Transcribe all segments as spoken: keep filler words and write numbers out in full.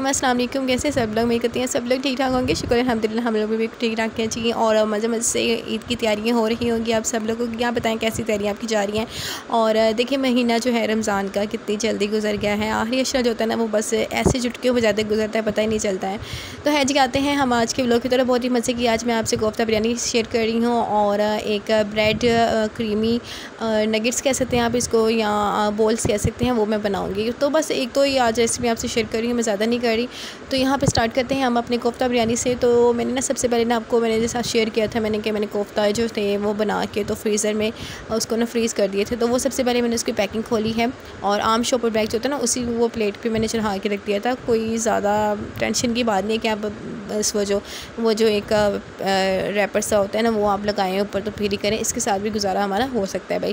वालेकुम, अस्सलाम वालेकुम। कैसे सब लोग? उम्मीद करती हैं सब लोग ठीक ठाक होंगे। शुक्र अल्हम्दुलिल्लाह हम लोग भी ठीक ठाक हैं जी। और मज़े मज़े से ईद की तैयारियां हो रही होंगी आप सब लोगों की। यहाँ बताएं कैसी तैयारियां आपकी जा रही हैं। और देखिए महीना जो है रमज़ान का कितनी जल्दी गुजर गया है। आखिरी अशरा जो होता है ना वो बस ऐसे चुटकियों बजाते गुजरता है, पता ही नहीं चलता है। तो है जी, आते हैं हम आज के व्लॉग की तरफ। बहुत ही मज़े की आज मैं आपसे कोफ्ता बिरयानी शेयर कर रही हूँ और एक ब्रेड क्रीमी नगेट्स कह सकते हैं आप इसको, या बोल्स कह सकते हैं, वो मैं बनाऊँगी। तो बस एक तो ये आज रेसिपी आपसे शेयर कर रही हूँ, मैं ज़्यादा नहीं कर रही। तो यहाँ पे स्टार्ट करते हैं हम अपने कोफ्ता बिरयानी से। तो मैंने ना सबसे पहले ना आपको मैंने जैसा शेयर किया था मैंने कि मैंने कोफ्ता जो थे वो बना के तो फ्रीज़र में उसको ना फ्रीज़ कर दिए थे। तो वो सबसे पहले मैंने उसकी पैकिंग खोली है और आम शॉपर बैग जो होता है ना उसी वो प्लेट पे मैंने चढ़ा के रख दिया था। कोई ज़्यादा टेंशन की बात नहीं है कि आप बस वो जो वो जो एक रैपर सा होता है ना वो आप लगाएं ऊपर तो फिर ही करें, इसके साथ भी गुजारा हमारा हो सकता है भाई।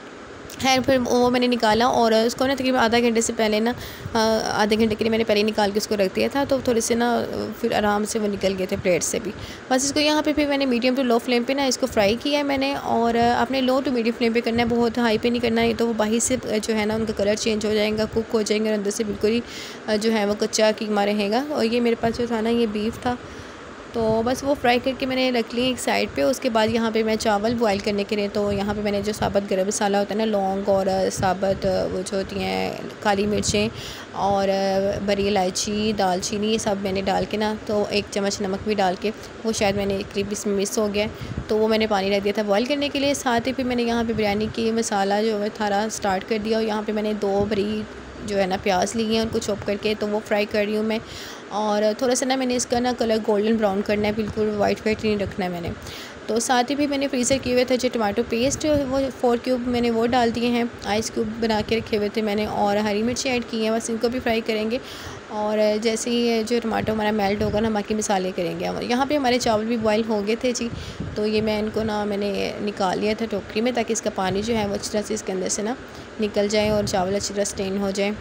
खैर फिर वो मैंने निकाला और उसको ना तकरीबन आधा घंटे से पहले ना आधे घंटे के लिए मैंने पहले ही निकाल के उसको रख दिया था। तो थोड़े से ना फिर आराम से वो निकल गए थे प्लेट से भी। बस इसको यहाँ पे फिर मैंने मीडियम टू लो फ्लेम पे ना इसको फ्राई किया है मैंने। और अपने लो टू मीडियम फ्लेम पे करना है, बहुत हाई पे नहीं करना है, तो वो बाहर से जो है ना उनका कलर चेंज हो जाएगा, कुक हो जाएंगे और अंदर से बिल्कुल ही जो है वो कच्चा कीमा रहेगा। और ये मेरे पास जो था ना ये बीफ था, तो बस वो फ्राई करके मैंने रख ली एक साइड पे। उसके बाद यहाँ पे मैं चावल बॉयल करने के लिए, तो यहाँ पे मैंने जो साबुत गरम मसाला होता है ना, लौंग और साबुत वो जो होती हैं काली मिर्चें और बड़ी इलायची, दालचीनी, ये सब मैंने डाल के ना, तो एक चम्मच नमक भी डाल के, वो शायद मैंने करीब इसमें मिस हो गया, तो वो मैंने पानी रख दिया था बॉयल करने के लिए। साथ ही फिर मैंने यहाँ पर बिरयानी की मसाला जो है थारा स्टार्ट कर दिया। और यहाँ पर मैंने दो बड़ी जो है ना प्याज ली हैं उनको चॉप करके, तो वो फ्राई कर रही हूँ मैं। और थोड़ा सा ना मैंने इसका ना कलर गोल्डन ब्राउन करना है, बिल्कुल वाइट वाइट नहीं रखना है मैंने। तो साथ ही भी मैंने फ्रीज़र किए हुए थे जो टमाटो पेस्ट वो फोर क्यूब मैंने वो डाल दिए हैं, आइस क्यूब बना के रखे हुए थे मैंने, और हरी मिर्ची ऐड की हैं। बस इनको भी फ्राई करेंगे और जैसे ही जो टमाटो हमारा मेल्ट होगा ना बाकी मसाले करेंगे हम। यहाँ पे हमारे चावल भी बॉयल हो गए थे जी, तो ये मैं इनको ना मैंने निकाल लिया था टोकरी में, ताकि इसका पानी जो है वो अच्छी तरह से इसके अंदर से ना निकल जाए और चावल अच्छी तरह स्टेन हो जाए।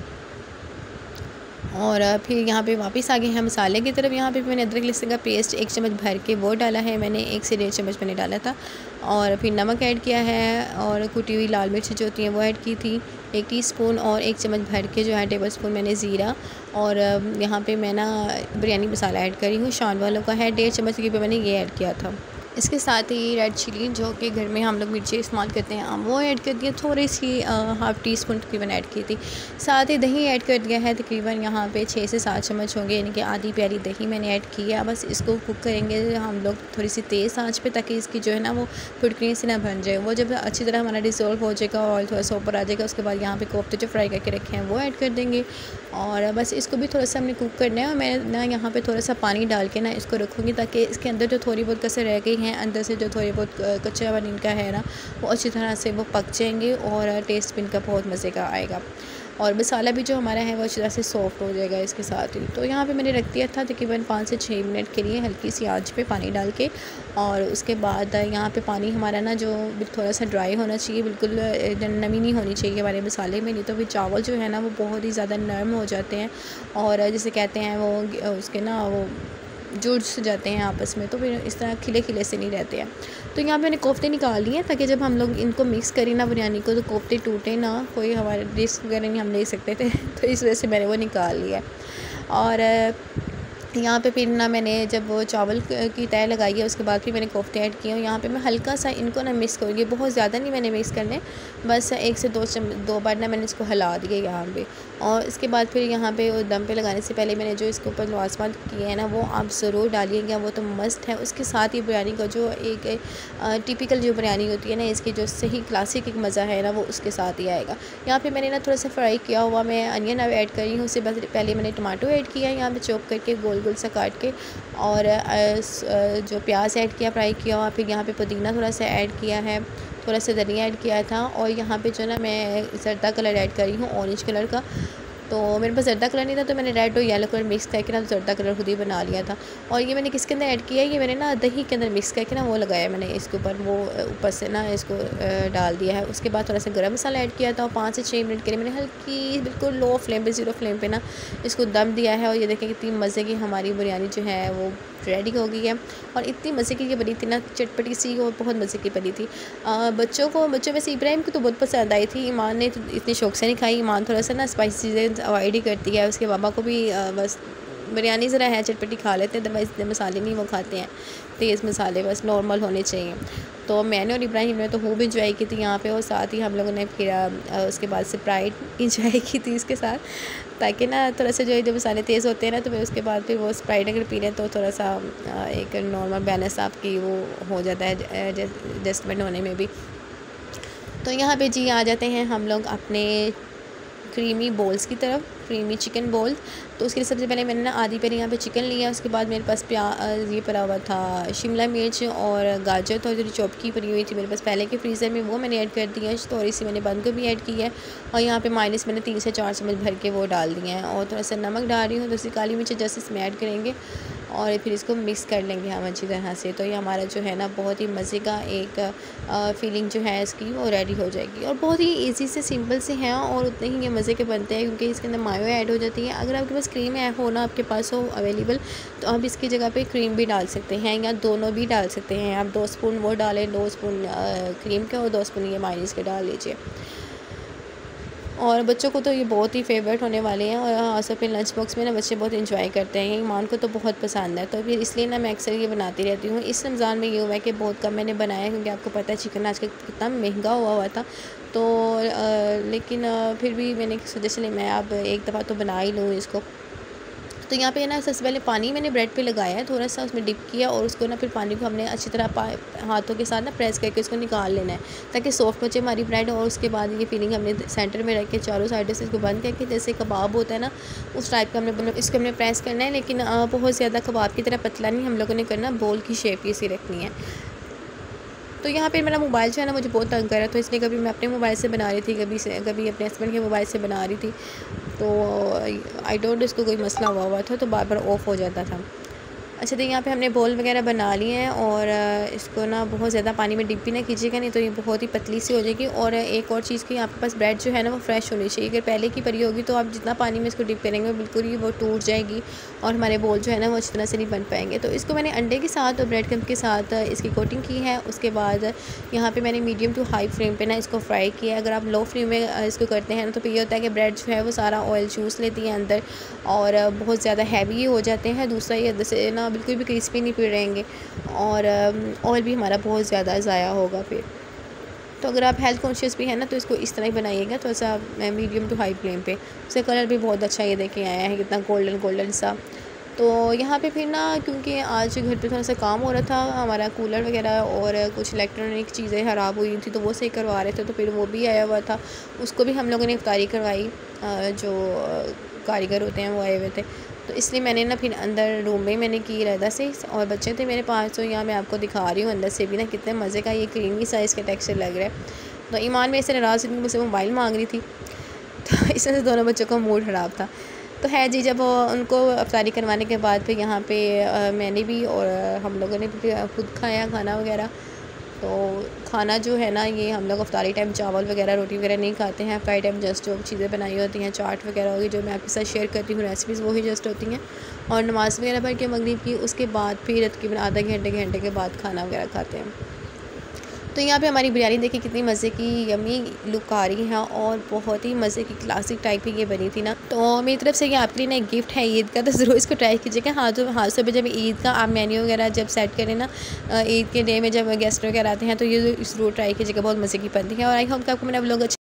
और फिर यहाँ पे वापस आ गए हैं मसाले की तरफ। यहाँ पे मैंने अदरक लहसुन का पेस्ट एक चम्मच भर के वो डाला है मैंने, एक से डेढ़ चम्मच मैंने डाला था। और फिर नमक ऐड किया है और कुटी हुई लाल मिर्च जो होती हैं वो ऐड की थी एक टीस्पून, और एक चम्मच भर के जो है टेबल स्पून मैंने ज़ीरा। और यहाँ पे मैं ना बिरयानी मसाला ऐड करी हूँ, शान वालों का है, डेढ़ चम्मच की मैंने ये ऐड किया था। इसके साथ ही रेड चिली जो कि घर में हम लोग मिर्ची इस्तेमाल करते हैं वो ऐड कर दिया, थोड़ी सी हाफ़ टी स्पून तकरीबन ऐड की थी। साथ ही दही ऐड कर दिया है, तकरीबन यहाँ पे छः से सात चम्मच होंगे, यानी कि आधी प्याली दही मैंने ऐड की है। बस इसको कुक करेंगे हम लोग थोड़ी सी तेज़ आंच पे, ताकि इसकी जो है ना वो फुटकरी से ना बन जाए। वो जब अच्छी तरह हमारा डिसॉल्व हो जाएगा और थोड़ा सा ऊपर आ जाएगा, उसके बाद यहाँ पे कोफ्ते जो फ्राई करके रखे हैं वो ऐड कर देंगे। और बस इसको भी थोड़ा सा हमने कुक करना है। और मैं ना यहाँ पे थोड़ा सा पानी डाल के ना इसको रखूँगी, ताकि इसके अंदर जो थोड़ी बहुत कसर रह गई हैं, अंदर से जो थोड़ी बहुत कच्चा बन इनका है ना वो अच्छी तरह से वो पक जाएंगे और टेस्ट भी इनका बहुत मज़े का आएगा। और मसाला भी जो हमारा है वो अच्छी तरह से सॉफ्ट हो जाएगा इसके साथ ही। तो यहाँ पे मैंने रख दिया था तकरीबन पाँच से छः मिनट के लिए हल्की सी आंच पे पानी डाल के। और उसके बाद यहाँ पे पानी हमारा ना जो थोड़ा सा ड्राई होना चाहिए, बिल्कुल नमी नहीं होनी चाहिए हमारे मसाले में, नहीं तो फिर चावल जो है ना वो बहुत ही ज़्यादा नरम हो जाते हैं और जैसे कहते हैं वो उसके ना वो जुड़ से जाते हैं आपस में, तो फिर इस तरह खिले खिले से नहीं रहते हैं। तो यहाँ पे मैंने कोफ्ते निकाल लिए ताकि जब हम लोग इनको मिक्स करें ना बिरयानी को तो कोफ्ते टूटे ना, कोई हमारे रिस्क वगैरह नहीं हम ले सकते थे तो इस वजह से मैंने वो निकाल लिया। और यहाँ पे फिर ना मैंने जब वो चावल की तय लगाई है उसके बाद फिर मैंने कोफ्ते ऐड किए। और यहाँ पे मैं हल्का सा इनको ना मिक्स करूँगी, बहुत ज़्यादा नहीं मैंने मिक्स करने, बस एक से दो चम दो बार ना मैंने इसको हिला दिया यहाँ पे। और इसके बाद फिर यहाँ पे दम पे लगाने से पहले मैंने जो इसके ऊपर लवाजमात किए हैं ना वो आप ज़रूर डालिएगा, वो तो मस्त है। उसके साथ ही बिरयानी का जो एक टिपिकल जो बिरयानी होती है ना इसकी जो सही क्लासिक एक मज़ा है ना वो उसके साथ ही आएगा। यहाँ पर मैंने ना थोड़ा सा फ्राई किया हुआ मैं अनियन अब ऐड करी हूँ, उससे पहले मैंने टमाटो ऐड किया है यहाँ पर चॉप करके गोल गोल सा काट के, और जो प्याज ऐड किया फ्राई किया हुआ, फिर यहाँ पे पुदीना थोड़ा सा ऐड किया है, थोड़ा सा धनिया ऐड किया था। और यहाँ पे जो ना मैं जर्दा कलर ऐड करी हूँ ऑरेंज कलर का, तो मेरे पास जर्दा कलर नहीं था तो मैंने रेड और येलो कलर मिक्स करके ना जर्दा कलर खुद ही बना लिया था। और ये मैंने किसके अंदर ऐड किया है, ये मैंने ना दही के अंदर मिक्स करके ना वो लगाया मैंने इसके ऊपर, वो ऊपर से ना इसको डाल दिया है। उसके बाद थोड़ा सा गरम मसाला ऐड किया था और पाँच से छः मिनट के लिए मैंने हल्की बिल्कुल लो फ्लेम पे ज़ीरो फ्लेम पे ना इसको दम दिया है। और ये देखें कितनी मज़े की हमारी बिरयानी जो है वो रेडी हो गई है। और इतनी मज़े की ये बनी थी ना, चटपटी सी और बहुत मज़े की बनी थी। आ, बच्चों को बच्चों में से इब्राहिम को तो बहुत पसंद आई थी, ईमान ने तो इतनी शौक से नहीं खाई। ईमान थोड़ा सा ना स्पाइसी चीज़ें अवॉइड ही करती है, उसके पापा को भी आ, बस बिरयानी ज़रा है चटपटी खा लेते हैं, अदरवाइज़ इतने मसाले नहीं वो खाते हैं, तेज़ मसाले बस नॉर्मल होने चाहिए। तो मैंने और इब्राहिम ने तो खूब इंजॉय की थी यहाँ पे, और साथ ही हम लोगों ने फिर उसके बाद स्प्राइट इंजॉय की थी इसके साथ, ताकि ना थोड़ा सा जो है जो मसाले तेज़ होते हैं ना, तो फिर उसके बाद फिर वो स्प्राइट अगर पी लें तो थोड़ा सा एक नॉर्मल बैलेंस आपकी वो हो जाता है एडजस्टमेंट होने में भी। तो यहाँ पे जी आ जाते हैं हम लोग अपने क्रीमी बोल्स की तरफ, क्रीमी चिकन बोल। तो उसके लिए सबसे पहले मैंने ना आधी पेरी यहाँ पे चिकन लिया, उसके बाद मेरे पास प्याज ये पड़ा हुआ था, शिमला मिर्च और गाजर थोड़ी थोड़ी चॉप की पड़ी हुई थी मेरे पास पहले के फ्रीज़र में, वो मैंने ऐड कर दिया है। थोड़ी सी मैंने बंद गोभी ऐड की है, और यहाँ पे माइनस मैंने तीन से चार चम्मच भर के वो डाल दिए हैं, और थोड़ा सा नमक डाल रही हूँ, तो सी काली मिर्च जैसे इसमें ऐड करेंगे और फिर इसको मिक्स कर लेंगे हम अच्छी तरह से। तो ये हमारा जो है ना बहुत ही मज़े का एक आ, फीलिंग जो है इसकी वो रेडी हो जाएगी, और बहुत ही इजी से सिंपल से हैं और उतने ही ये मज़े के बनते हैं, क्योंकि इसके अंदर मायो ऐड हो जाती है। अगर आपके पास क्रीम है हो ना आपके पास हो अवेलेबल, तो आप इसकी जगह पे क्रीम भी डाल सकते हैं, या दोनों भी डाल सकते हैं। आप दो स्पून वो डालें, दो स्पून क्रीम के और दो स्पून ये मायोनीज़ के डाल लीजिए। और बच्चों को तो ये बहुत ही फेवरेट होने वाले हैं, और हाँ सब फिर लंच बॉक्स में ना बच्चे बहुत इंजॉय करते हैं, ईमान को तो बहुत पसंद है, तो फिर इसलिए ना मैं अक्सर ये बनाती रहती हूँ। इस रमज़ान में ये हुआ है कि बहुत कम मैंने बनाया है, क्योंकि आपको पता है चिकन आजकल कितना महंगा हुआ हुआ था, तो आ, लेकिन आ, फिर भी मैंने सोचा चले मैं अब एक दफ़ा तो बना ही लूँ इसको। तो यहाँ पे ना सबसे पहले पानी मैंने ब्रेड पे लगाया है, थोड़ा सा उसमें डिप किया, और उसको ना फिर पानी को हमने अच्छी तरह हाथों के साथ ना प्रेस करके उसको निकाल लेना है, ताकि सॉफ्ट बचे हमारी ब्रेड। और उसके बाद ये फिलिंग हमने सेंटर में रख के चारों साइडों से इसको बंद करके, जैसे कबाब होता है ना उस टाइप का हमने इसको हमने प्रेस करना है, लेकिन बहुत ज़्यादा कबाब की तरह पतला नहीं हम लोगों ने करना, बोल की शेप इसी रखनी है। तो यहाँ पे मेरा मोबाइल जो है ना मुझे बहुत तंग कर रहा है, तो इसलिए कभी मैं अपने मोबाइल से बना रही थी, कभी से कभी अपने हस्बैंड के मोबाइल से बना रही थी, तो आई डोंट इसको कोई मसला हुआ हुआ था, तो बार बार ऑफ़ हो जाता था। अच्छा, तो यहाँ पे हमने बोल वगैरह बना लिए हैं, और इसको ना बहुत ज़्यादा पानी में डिप भी ना कीजिएगा, नहीं तो ये बहुत ही पतली सी हो जाएगी। और एक और चीज़ की आपके पास ब्रेड जो है ना वो फ्रेश होनी चाहिए, अगर पहले की परी होगी तो आप जितना पानी में इसको डिप करेंगे बिल्कुल ही वो टूट जाएगी, और हमारे बोल जो है ना वो अच्छी तरह से नहीं बन पाएंगे। तो इसको मैंने अंडे के साथ और ब्रेड क्रम्ब के साथ इसकी कोटिंग की है। उसके बाद यहाँ पर मैंने मीडियम टू हाई फ्लेम पर ना इसको फ्राई किया है। अगर आप लो फ्लेम में इसको करते हैं तो फिर ये होता है कि ब्रेड जो है वो सारा ऑयल चूस लेती है अंदर, और बहुत ज़्यादा हैवी हो जाते हैं। दूसरा ये अंदर से ना बिल्कुल भी क्रिस्पी नहीं फिर रहेंगे, और ऑयल भी हमारा बहुत ज़्यादा ज़ाया होगा फिर। तो अगर आप हेल्थ कॉन्शियस भी है ना तो इसको इस तरह ही बनाइएगा, तो ऐसा मीडियम टू हाई फ्लेम पे। उसका कलर भी बहुत अच्छा ये देखे आया है, कितना गोल्डन गोल्डन सा। तो यहाँ पे फिर ना क्योंकि आज घर पे थोड़ा सा काम हो रहा था, हमारा कूलर वगैरह और कुछ इलेक्ट्रॉनिक चीज़ें ख़राब हुई थी, तो वो सही करवा रहे थे, तो फिर वो भी आया हुआ था, उसको भी हम लोगों ने इफ्तारी करवाई। जो कारीगर होते हैं वो आए हुए थे, तो इसलिए मैंने ना फिर अंदर रूम में मैंने की इरादा से, और बच्चे थे मेरे पास, तो यहाँ मैं आपको दिखा रही हूँ अंदर से भी ना कितने मज़े का ये क्रीमी साइज़ का टेक्सचर लग रहा है। तो ईमान मेरे से नाराज़ हुई, मुझसे मोबाइल मांग रही थी, तो इसमें से दोनों बच्चों का मूड ख़राब था। तो है जी, जब उनको अफ्तारी करवाने के बाद फिर यहाँ पे आ, मैंने भी और हम लोगों ने भी खुद खाया खाना वगैरह। तो खाना जो है ना ये हम लोग अफ्तारी टाइम चावल वगैरह रोटी वगैरह नहीं खाते हैं, अफ्तारी टाइम जस्ट जो चीज़ें बनाई होती हैं, चाट वगैरह होगी जो मैं आपके साथ शेयर करती हूँ रेसिपीज़, वही जस्ट होती हैं। और नमाज़ वगैरह पढ़ के मगरिब की, उसके बाद फिर तकरीबन आधा घंटे घंटे के बाद खाना वगैरह खाते हैं। तो यहाँ पे हमारी बिरयानी देखिए कितनी मज़े की यमी लुक आ रही है, और बहुत ही मज़े की क्लासिक टाइप की ये बनी थी ना। तो मेरी तरफ से ये आपके लिए ना एक गिफ्ट है ईद का, तो ज़रूर इसको ट्राई कीजिएगा। हाँ जो हाँ सुबह जब ईद का आप मेन्यू वगैरह जब सेट करें ना, ईद के डे में जब गेस्ट वगैरह आते हैं, तो ये ज़रूर ट्राई कीजिएगा, बहुत मज़े की बनती है। और आई होप कि आपको मेरा व्लॉग अच्छा